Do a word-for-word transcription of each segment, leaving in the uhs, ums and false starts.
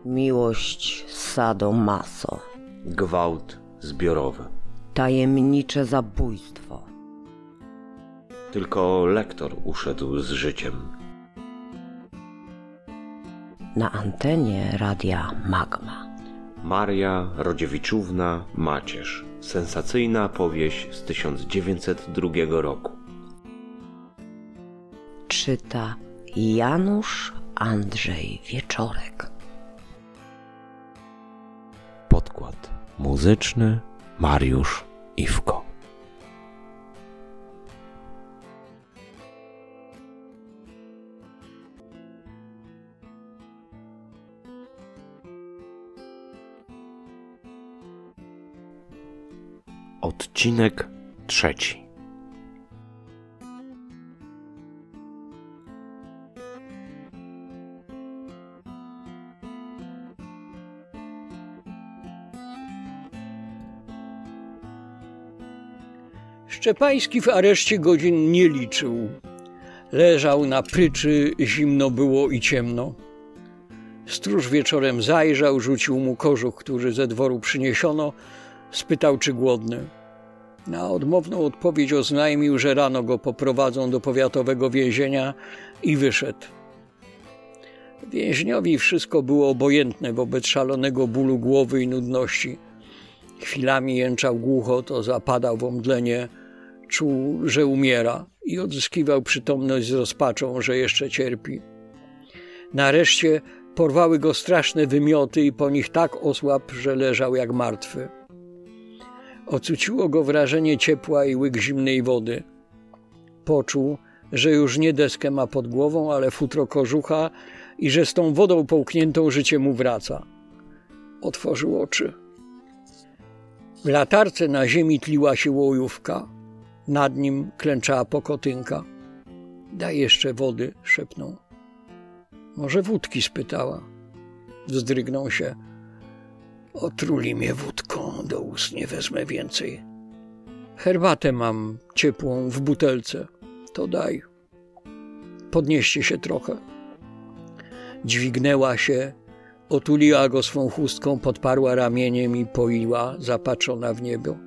Miłość sadomaso. Gwałt zbiorowy. Tajemnicze zabójstwo. Tylko lektor uszedł z życiem. Na antenie radia Magma. Maria Rodziewiczówna Macierz. Sensacyjna powieść z tysiąc dziewięćset drugiego roku. Czyta Janusz Andrzej Wieczorek. Podkład muzyczny Mariusz Iwko. Odcinek trzeci. Szczepański w areszcie godzin nie liczył. Leżał na pryczy, zimno było i ciemno. Stróż wieczorem zajrzał, rzucił mu kożuch, który ze dworu przyniesiono, spytał, czy głodny. Na odmowną odpowiedź oznajmił, że rano go poprowadzą do powiatowego więzienia i wyszedł. Więźniowi wszystko było obojętne wobec szalonego bólu głowy i nudności. Chwilami jęczał głucho, to zapadał w omdlenie, czuł, że umiera i odzyskiwał przytomność z rozpaczą, że jeszcze cierpi. Nareszcie porwały go straszne wymioty i po nich tak osłabł, że leżał jak martwy. Ocuciło go wrażenie ciepła i łyk zimnej wody. Poczuł, że już nie deskę ma pod głową, ale futro kożucha i że z tą wodą połkniętą życie mu wraca. Otworzył oczy. W latarce na ziemi tliła się łojówka. Nad nim klęczała pokotynka. Daj jeszcze wody, szepnął. Może wódki, spytała. Wzdrygnął się. Otruli mnie wódką, do ust nie wezmę więcej. Herbatę mam ciepłą w butelce, to daj. Podnieście się trochę. Dźwignęła się, otuliła go swą chustką, podparła ramieniem i poiła, zapatrzona w niebo.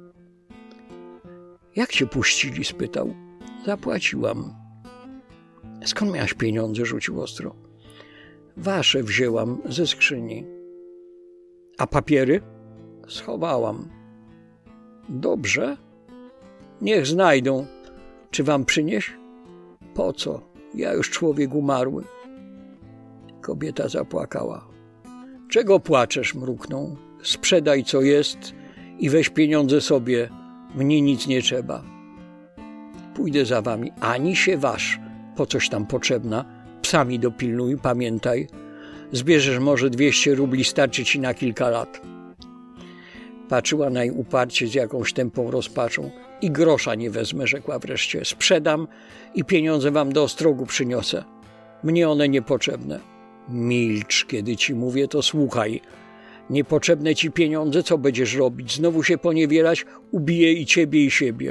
Jak cię puścili? Spytał. Zapłaciłam. Skąd miałaś pieniądze? Rzucił ostro. Wasze wzięłam ze skrzyni. A papiery? Schowałam. Dobrze. Niech znajdą. Czy wam przynieść? Po co? Ja już człowiek umarły. Kobieta zapłakała. Czego płaczesz? Mruknął. Sprzedaj co jest i weź pieniądze sobie. Mnie nic nie trzeba. Pójdę za wami. Ani się waż. Po coś tam potrzebna. Psami dopilnuj, pamiętaj. Zbierzesz może dwieście rubli, starczy ci na kilka lat. Patrzyła nań uparcie z jakąś tępą rozpaczą. I grosza nie wezmę, rzekła wreszcie. Sprzedam i pieniądze wam do Ostrogu przyniosę. Mnie one niepotrzebne. Milcz, kiedy ci mówię, to słuchaj. Niepotrzebne ci pieniądze, co będziesz robić? Znowu się poniewielać? Ubiję i ciebie, i siebie.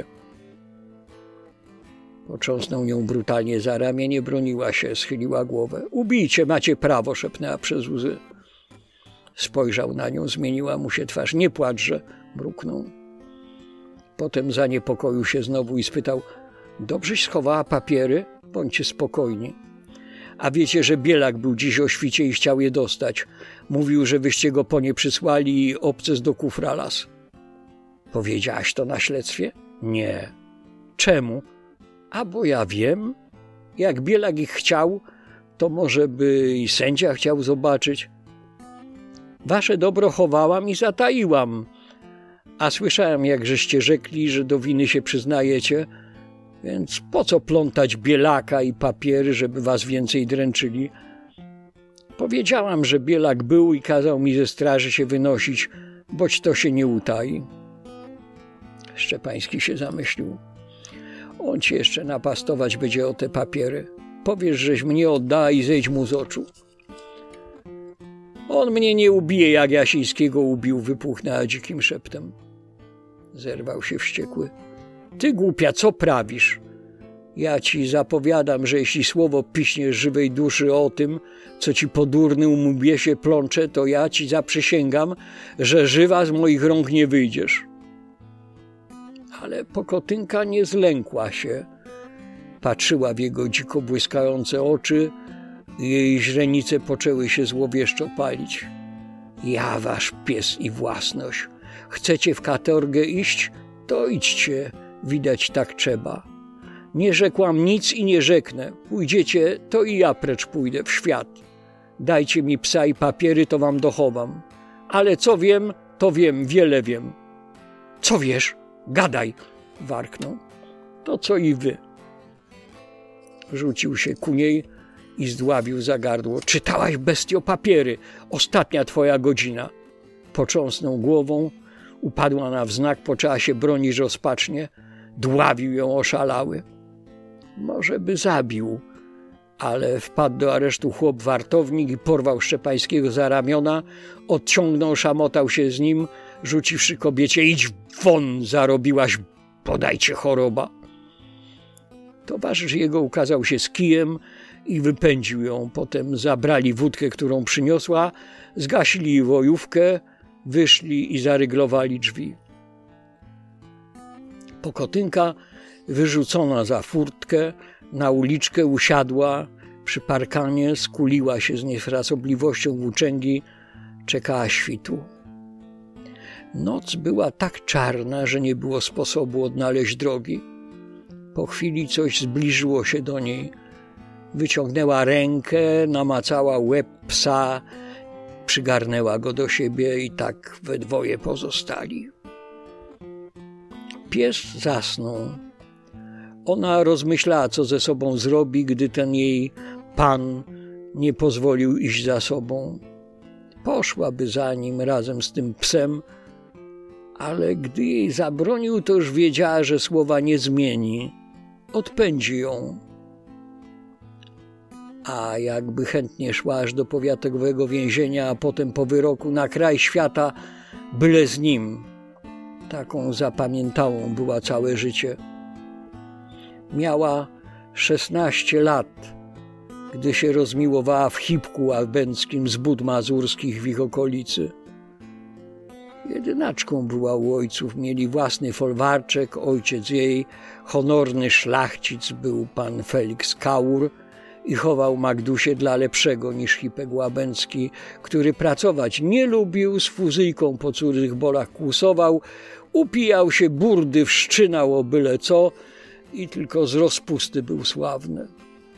Potrząsnął nią brutalnie za ramię, nie broniła się, schyliła głowę. Ubijcie, macie prawo, szepnęła przez łzy. Spojrzał na nią, zmieniła mu się twarz. Nie płaczże, mruknął. Potem zaniepokoił się znowu i spytał. Dobrześ schowała papiery? Bądźcie spokojni. A wiecie, że Bielak był dziś o świcie i chciał je dostać. Mówił, że wyście go po nie przysłali i obces do kufra las. Powiedziałaś to na śledztwie? Nie. Czemu? A bo ja wiem. Jak Bielak ich chciał, to może by i sędzia chciał zobaczyć. Wasze dobro chowałam i zataiłam. A słyszałem, jak żeście rzekli, że do winy się przyznajecie. Więc po co plątać Bielaka i papiery, żeby was więcej dręczyli? Powiedziałam, że Bielak był i kazał mi ze straży się wynosić, boć to się nie utai. Szczepański się zamyślił. On ci jeszcze napastować będzie o te papiery. Powiesz, żeś mnie oddała i zejdź mu z oczu. On mnie nie ubije, jak Jasińskiego ubił, wypuchnęła dzikim szeptem. Zerwał się wściekły. Ty głupia, co prawisz? Ja ci zapowiadam, że jeśli słowo piśniesz żywej duszy o tym, co ci po durnym łbie się plącze, to ja ci zaprzysięgam, że żywa z moich rąk nie wyjdziesz. Ale Pokotynka nie zlękła się. Patrzyła w jego dziko błyskające oczy, jej źrenice poczęły się złowieszczo palić. Ja wasz pies i własność. Chcecie w katorgę iść? To idźcie, widać tak trzeba. Nie rzekłam nic i nie rzeknę. Pójdziecie, to i ja precz pójdę w świat. Dajcie mi psa i papiery, to wam dochowam. Ale co wiem, to wiem, wiele wiem. Co wiesz? Gadaj, warknął. To co i wy. Rzucił się ku niej i zdławił za gardło. Czytałaś, bestio, papiery. Ostatnia twoja godzina. Potrząsnął głową, upadła na wznak, poczęła się bronić rozpacznie. Dławił ją oszalały. Może by zabił, ale wpadł do aresztu chłop wartownik i porwał Szczepańskiego za ramiona, odciągnął, szamotał się z nim, rzuciwszy kobiecie: idź won, zarobiłaś, podajcie choroba. Towarzysz jego ukazał się z kijem i wypędził ją. Potem zabrali wódkę, którą przyniosła, zgasili wojówkę, wyszli i zaryglowali drzwi. Pokotynka, wyrzucona za furtkę, na uliczkę usiadła przy parkanie, skuliła się z niefrasobliwością włóczęgi, czekała świtu. Noc była tak czarna, że nie było sposobu odnaleźć drogi. Po chwili coś zbliżyło się do niej. Wyciągnęła rękę, namacała łeb psa, przygarnęła go do siebie i tak we dwoje pozostali. Pies zasnął. Ona rozmyślała, co ze sobą zrobi, gdy ten jej pan nie pozwolił iść za sobą. Poszłaby za nim razem z tym psem, ale gdy jej zabronił, to już wiedziała, że słowa nie zmieni. Odpędzi ją. A jakby chętnie szła aż do powiatowego więzienia, a potem po wyroku na kraj świata, byle z nim. Taką zapamiętałą była całe życie. Miała szesnaście lat, gdy się rozmiłowała w Hipku Albęckim z Bud Mazurskich w ich okolicy. Jedynaczką była u ojców, mieli własny folwarczek, ojciec jej, honorny szlachcic, był pan Felix Kaur i chował Magdusię dla lepszego niż Hipek Łabęcki, który pracować nie lubił, z fuzyjką po cudzych bolach kłusował, upijał się, burdy wszczynał o byle co i tylko z rozpusty był sławny.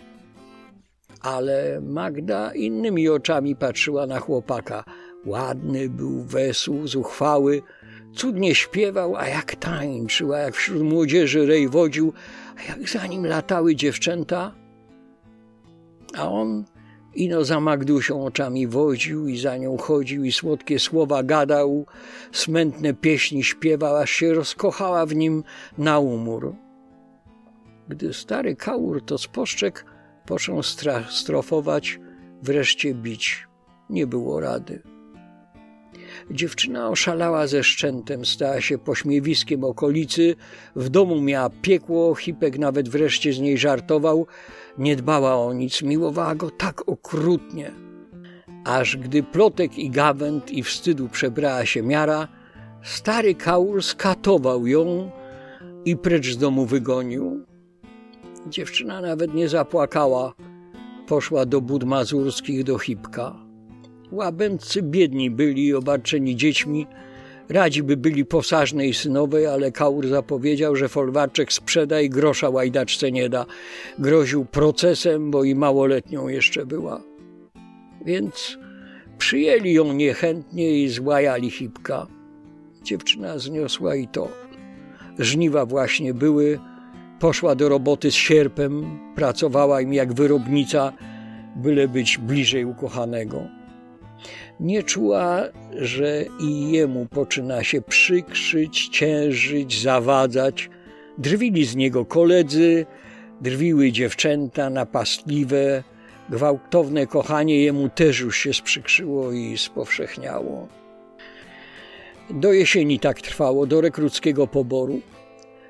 Ale Magda innymi oczami patrzyła na chłopaka. Ładny był, wesół, zuchwały, cudnie śpiewał, a jak tańczył, a jak wśród młodzieży rej wodził, a jak za nim latały dziewczęta. A on ino za Magdusią oczami wodził i za nią chodził i słodkie słowa gadał, smętne pieśni śpiewał, aż się rozkochała w nim na umór. Gdy stary Kaur to spostrzegł, począł strofować, wreszcie bić. Nie było rady. Dziewczyna oszalała ze szczętem, stała się pośmiewiskiem okolicy, w domu miała piekło, Hipek nawet wreszcie z niej żartował, nie dbała o nic, miłowała go tak okrutnie. Aż gdy plotek i gawęd i wstydu przebrała się miara, stary Kaur skatował ją i precz z domu wygonił. Dziewczyna nawet nie zapłakała, poszła do Bud Mazurskich, do Hipka. Łabędcy biedni byli, obarczeni dziećmi, radzi by byli posażnej synowej, ale Kaur zapowiedział, że folwarczek sprzeda i grosza łajdaczce nie da. Groził procesem, bo i małoletnią jeszcze była. Więc przyjęli ją niechętnie i złajali Hipka. Dziewczyna zniosła i to. Żniwa właśnie były, poszła do roboty z sierpem, pracowała im jak wyrobnica, byle być bliżej ukochanego. Nie czuła, że i jemu poczyna się przykrzyć, ciężyć, zawadzać. Drwili z niego koledzy, drwiły dziewczęta napastliwe. Gwałtowne kochanie jemu też już się sprzykrzyło i spowszechniało. Do jesieni tak trwało, do rekruckiego poboru.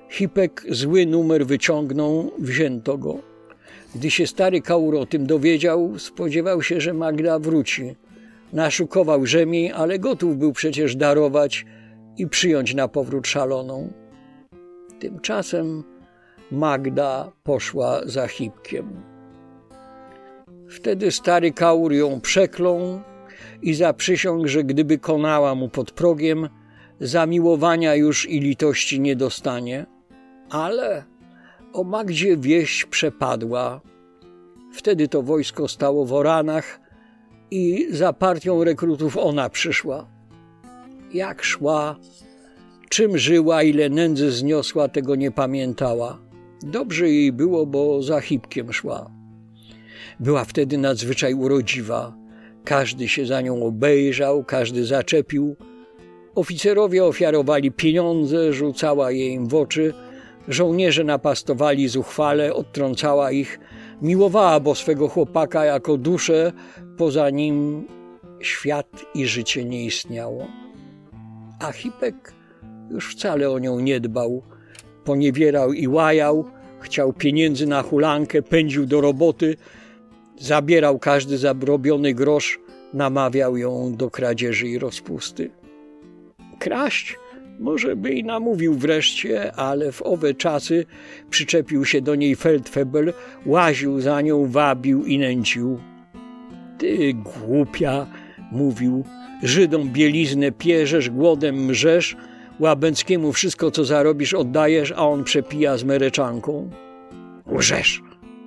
Hipek zły numer wyciągnął, wzięto go. Gdy się stary Kaur o tym dowiedział, spodziewał się, że Magda wróci. Naszukował rzemień, ale gotów był przecież darować i przyjąć na powrót szaloną. Tymczasem Magda poszła za Hipkiem. Wtedy stary Kaur ją przeklął i zaprzysiągł, że gdyby konała mu pod progiem, zamiłowania już i litości nie dostanie. Ale o Magdzie wieść przepadła. Wtedy to wojsko stało w Oranach i za partią rekrutów ona przyszła. Jak szła, czym żyła, ile nędzy zniosła, tego nie pamiętała. Dobrze jej było, bo za Hipkiem szła. Była wtedy nadzwyczaj urodziwa. Każdy się za nią obejrzał, każdy zaczepił. Oficerowie ofiarowali pieniądze, rzucała je im w oczy. Żołnierze napastowali zuchwale, odtrącała ich. Miłowała bo swego chłopaka jako duszę, poza nim świat i życie nie istniało. A Hipek już wcale o nią nie dbał. Poniewierał i łajał, chciał pieniędzy na hulankę, pędził do roboty, zabierał każdy zarobiony grosz, namawiał ją do kradzieży i rozpusty. Kraść może by i namówił wreszcie, ale w owe czasy przyczepił się do niej Feldfebel, łaził za nią, wabił i nęcił. Ty głupia, mówił, Żydom bieliznę pierzesz, głodem mrzesz, Łabęckiemu wszystko, co zarobisz, oddajesz, a on przepija z Mereczanką. Łżesz.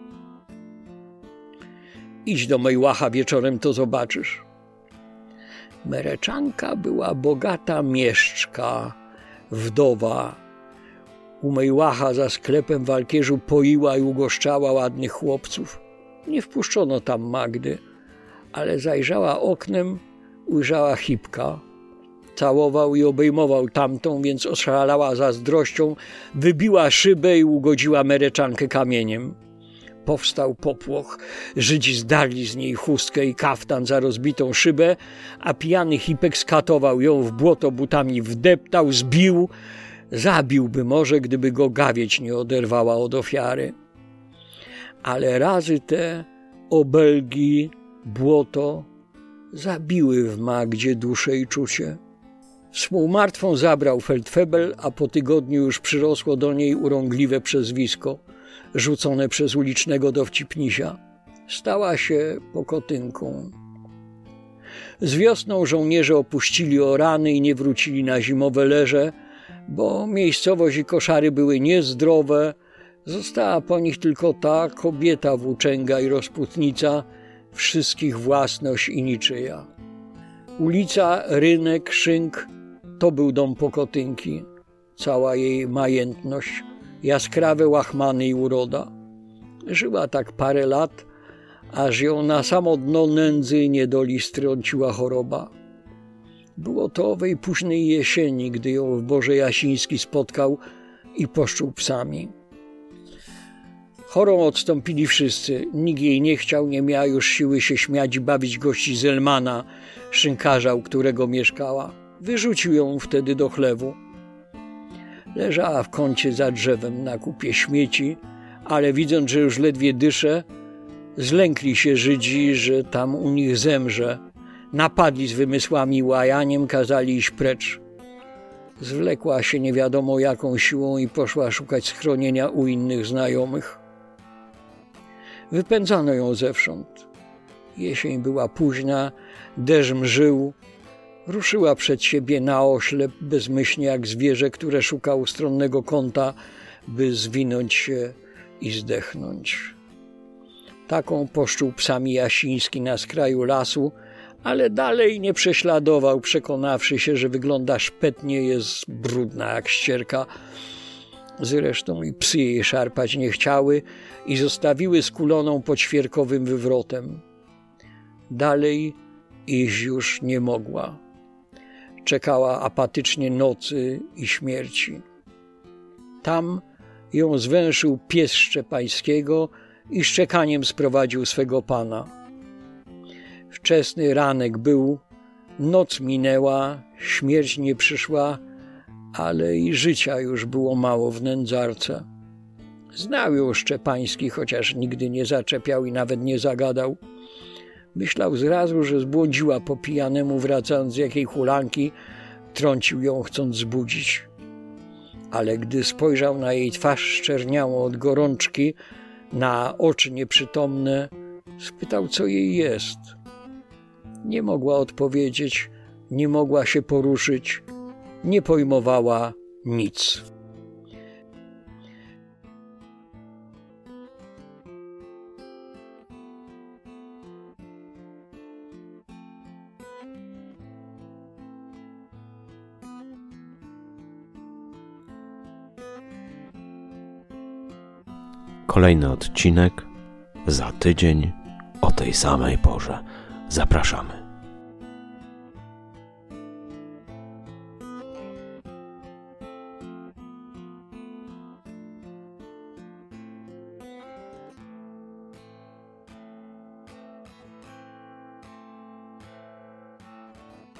Idź do Mejłacha wieczorem, to zobaczysz. Mereczanka była bogata mieszczka, wdowa. U Mejłacha za sklepem w Alkierzu poiła i ugoszczała ładnych chłopców. Nie wpuszczono tam Magdy, ale zajrzała oknem, ujrzała Hipka. Całował i obejmował tamtą, więc oszalała zazdrością, wybiła szybę i ugodziła Mereczankę kamieniem. Powstał popłoch. Żydzi zdarli z niej chustkę i kaftan za rozbitą szybę, a pijany Hipek skatował ją w błoto butami, wdeptał, zbił. Zabiłby może, gdyby go gawieć nie oderwała od ofiary. Ale razy te obelgi, błoto zabiły w Magdzie duszę i czucie. Współmartwą zabrał Feldfebel, a po tygodniu już przyrosło do niej urągliwe przezwisko, rzucone przez ulicznego dowcipnisia. Stała się pokotynką. Z wiosną żołnierze opuścili Orany i nie wrócili na zimowe leże, bo miejscowość i koszary były niezdrowe. Została po nich tylko ta kobieta włóczęga i rozputnica, wszystkich własność i niczyja. Ulica, rynek, szynk to był dom pokotynki, cała jej majętność, jaskrawe łachmany i uroda. Żyła tak parę lat, aż ją na samo dno nędzy i niedoli strąciła choroba. Było to owej późnej jesieni, gdy ją w Boże Jasiński spotkał i poszczuł psami. Chorą odstąpili wszyscy. Nikt jej nie chciał, nie miała już siły się śmiać i bawić gości Zelmana, szynkarza, u którego mieszkała. Wyrzucił ją wtedy do chlewu. Leżała w kącie za drzewem na kupie śmieci, ale widząc, że już ledwie dysze, zlękli się Żydzi, że tam u nich zemrze. Napadli z wymysłami i łajaniem, kazali iść precz. Zwlekła się nie wiadomo jaką siłą i poszła szukać schronienia u innych znajomych. Wypędzano ją zewsząd. Jesień była późna, deszcz mżył. Ruszyła przed siebie na oślep, bezmyślnie jak zwierzę, które szuka ustronnego kąta, by zwinąć się i zdechnąć. Taką poszczuł psami Jasiński na skraju lasu, ale dalej nie prześladował, przekonawszy się, że wygląda szpetnie, jest brudna jak ścierka. Zresztą i psy jej szarpać nie chciały i zostawiły skuloną pod świerkowym wywrotem. Dalej iść już nie mogła. Czekała apatycznie nocy i śmierci. Tam ją zwęszył pies Szczepańskiego i szczekaniem sprowadził swego pana. Wczesny ranek był, noc minęła, śmierć nie przyszła, ale i życia już było mało w nędzarce. Znał ją Szczepański, chociaż nigdy nie zaczepiał i nawet nie zagadał. Myślał zrazu, że zbłądziła po pijanemu, wracając z jakiej hulanki, trącił ją, chcąc zbudzić. Ale gdy spojrzał na jej twarz szczerniałą od gorączki, na oczy nieprzytomne, spytał, co jej jest. Nie mogła odpowiedzieć, nie mogła się poruszyć, nie pojmowała nic. Kolejny odcinek za tydzień o tej samej porze. Zapraszamy.